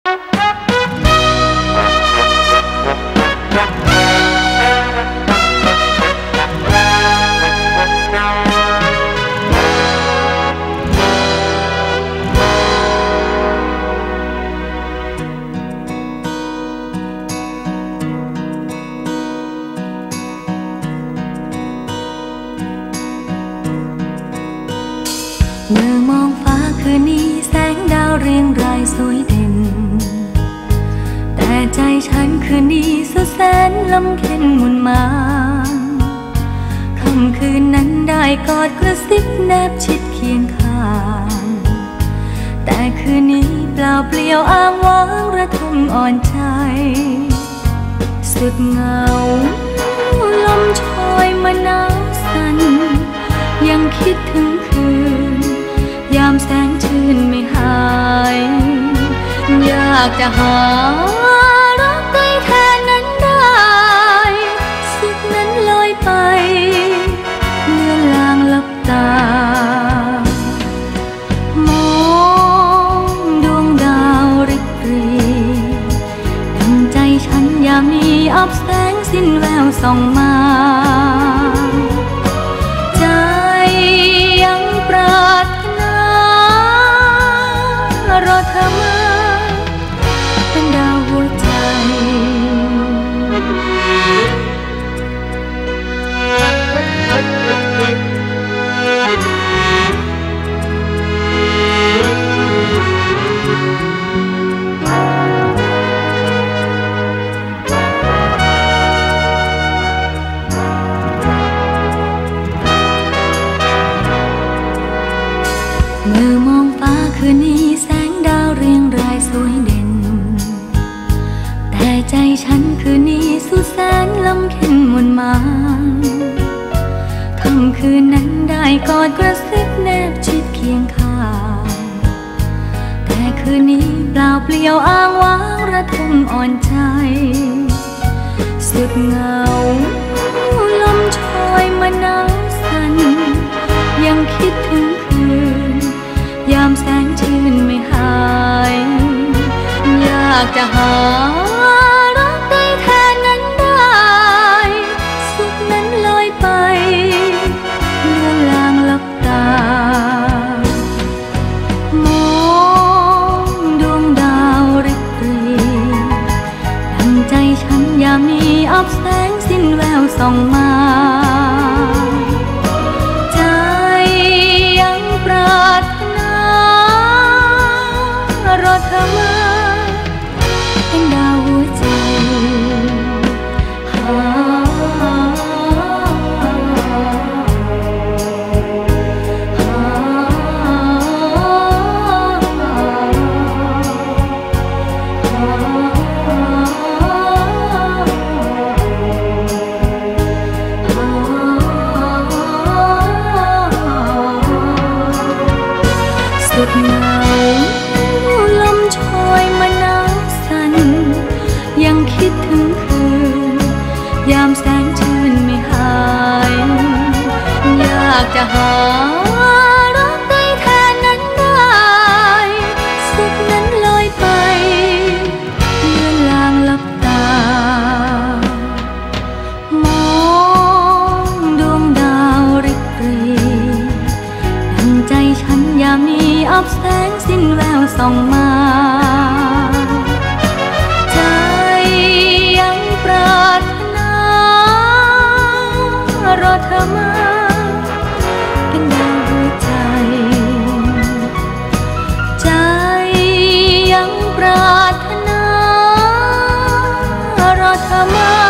เมื่อมองฟ้าคืนนี้แสงดาวเรียงรายสวยเด่นแต่ใจฉันคืนนี้สุดแสนลำเค็ญหมุนมาค่ำคืนนั้นได้กอดกระซิบแนบชิดเคียงข้างแต่คืนนี้เปล่าเปลี่ยวอ้างว้างระทมอ่อนใจสุดเหงาลมโชยมาหนาวสั่นยังคิดถึงคืนยามแสงชื่นไม่หายอยากจะหารักใกล้แทนนั้นได้สุขนั้นลอยไปเลือนลางลับตามองดวงดาวริบรีดังใจฉันยามนี้อับแสงสิ้นแววส่องมาเธอมาเป็นดาวหัวใจเมื่อมองฟ้าคืนนี้แสงดาวเรียงรายสวยเด่นแต่ใจฉันคืนนี้สุดแสนลำเค็ญหมุนมาค่ำคืนนั้นได้กอดกระซิบแนบชิดเคียงข้างแต่คืนนี้เปล่าเปลี่ยวอ้างว้างระทมอ่อนใจสุดเหงาลมโชยมาหนาวสั่นยังคิดถึงคืนยามแสงชื่นไม่หายอยากจะหารักใกล้แทนนั้นได้สุขนั้นลอยไปเลือนลางลับตามองดวงดาวริบรีดังใจฉันยามนี้อับแสงสิ้นแววส่องมารอเธอมาเป็นดาวหัวใจสุดเหงาลมโชยมาหนาวสั่นยังคิดถึงคืนยามแสงชื่นไม่หายอยากจะหารักใกล้แทนนั้นได้สุขนั้นลอยไปเลือนลางลับตามองดวงดาวริบรีดังใจฉันยามนี้อับแสงสิ้นแววส่องมา ใจยังปรารถนารอเธอมาเป็นดาวหัวใจ ใจยังปรารถนารอเธอมา